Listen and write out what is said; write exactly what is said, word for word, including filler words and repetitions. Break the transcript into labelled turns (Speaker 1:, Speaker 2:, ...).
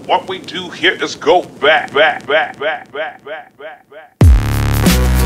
Speaker 1: What we do here is go back, back, back, back, back, back, back, back.